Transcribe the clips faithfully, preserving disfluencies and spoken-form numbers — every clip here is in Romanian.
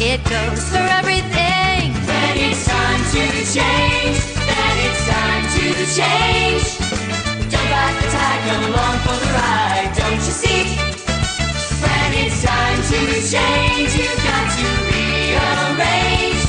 it goes for everything. When it's time to change, then it's time to change. Don't back the tide, come along for the ride, don't you see? When it's time to change, you've got to rearrange.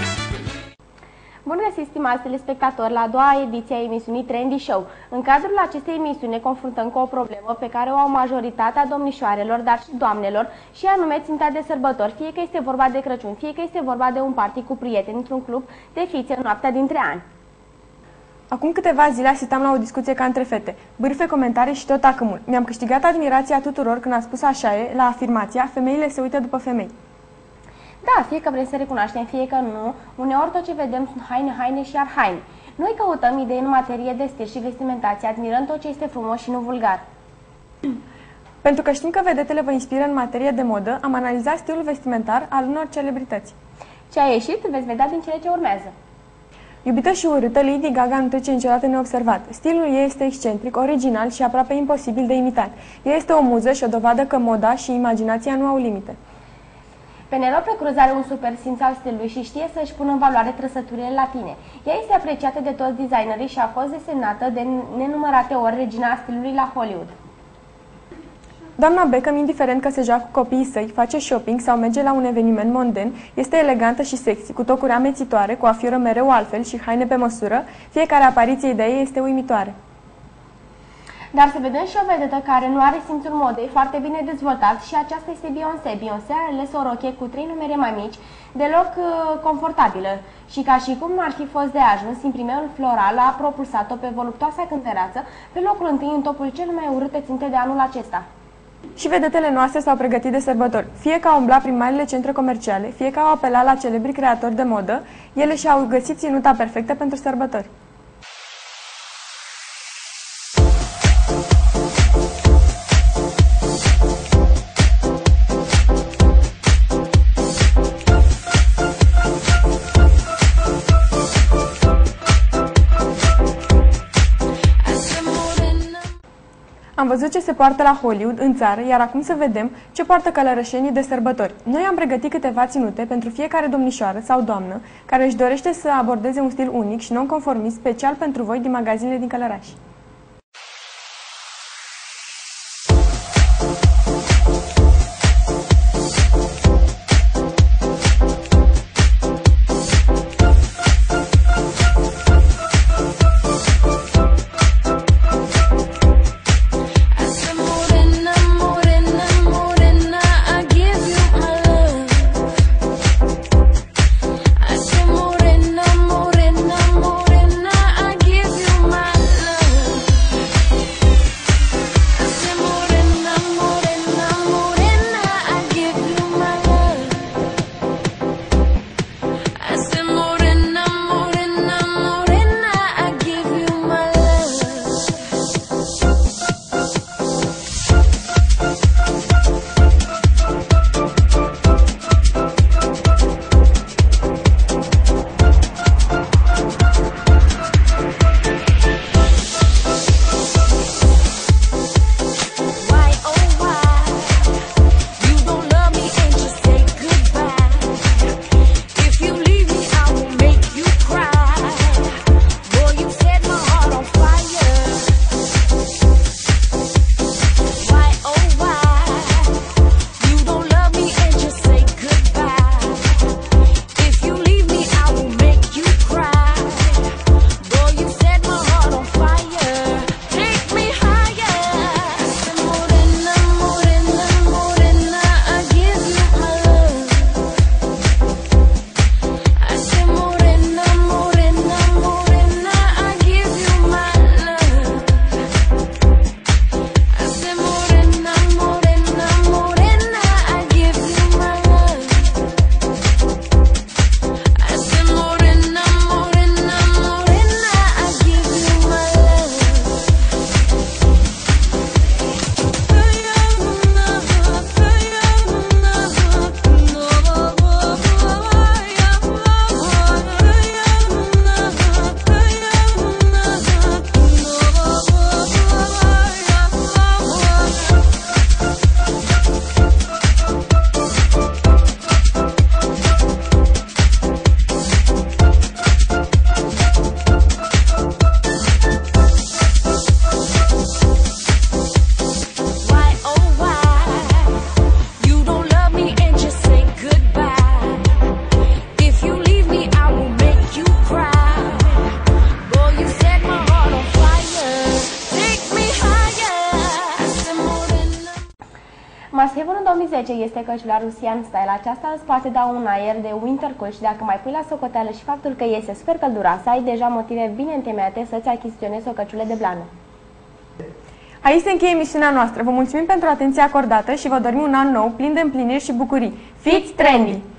Bun găsit, stimați telespectatori, la a doua ediție a emisiunii Trendy Show. În cadrul acestei emisiuni ne confruntăm cu o problemă pe care o au majoritatea domnișoarelor, dar și doamnelor, și anume ținta de sărbători, fie că este vorba de Crăciun, fie că este vorba de un party cu prieteni într-un club de fițe în noaptea dintre ani. Acum câteva zile asistam la o discuție ca între fete, bârfe, comentarii și tot acâmul. Mi-am câștigat admirația tuturor când a spus așa e, la afirmația, femeile se uită după femei. Da, fie că vrem să recunoaștem, fie că nu, uneori tot ce vedem sunt haine, haine și iar haine. Noi căutăm idei în materie de stil și vestimentație, admirând tot ce este frumos și nu vulgar. Pentru că știm că vedetele vă inspiră în materie de modă, am analizat stilul vestimentar al unor celebrități. Ce a ieșit, veți vedea din cele ce urmează. Iubită și urâtă, Lady Gaga nu trece niciodată neobservat. Stilul ei este excentric, original și aproape imposibil de imitat. Ea este o muză și o dovadă că moda și imaginația nu au limite. Penelope Cruz are un super simț al stilului și știe să-și pună în valoare trăsăturile latine. Ea este apreciată de toți designerii și a fost desemnată de nenumărate ori regina stilului la Hollywood. Doamna Beckham, indiferent că se joacă cu copiii săi, face shopping sau merge la un eveniment monden, este elegantă și sexy, cu tocuri amețitoare, cu afioră mereu altfel și haine pe măsură, fiecare apariție de ei este uimitoare. Dar să vedem și o vedetă care nu are simțul modei foarte bine dezvoltat și aceasta este Beyoncé. Beyoncé a ales o rochie cu trei numere mai mici, deloc uh, confortabilă și ca și cum nu ar fi fost de ajuns, imprimerul floral a propulsat-o pe voluptoasa cântăreață pe locul întâi în topul cel mai urâte ținte de anul acesta. Și vedetele noastre s-au pregătit de sărbători. Fie că au umblat prin marile centre comerciale, fie că au apelat la celebri creatori de modă, ele și-au găsit ținuta perfectă pentru sărbători. Am văzut ce se poartă la Hollywood, în țară, iar acum să vedem ce poartă călărășenii de sărbători. Noi am pregătit câteva ținute pentru fiecare domnișoară sau doamnă care își dorește să abordeze un stil unic și non-conformist, special pentru voi din magazinele din Călărași. Morena, morena, I give you my love. zece este căciula Rusian Style. Aceasta îți poate da un aer de winter cool și dacă mai pui la socoteală și faptul că iese super călduroasă, ai deja motive bine întemeiate să-ți achiziționezi o căciulă de blană. Aici se încheie emisiunea noastră. Vă mulțumim pentru atenția acordată și vă dorim un an nou plin de împliniri și bucurii. Fiți trendy!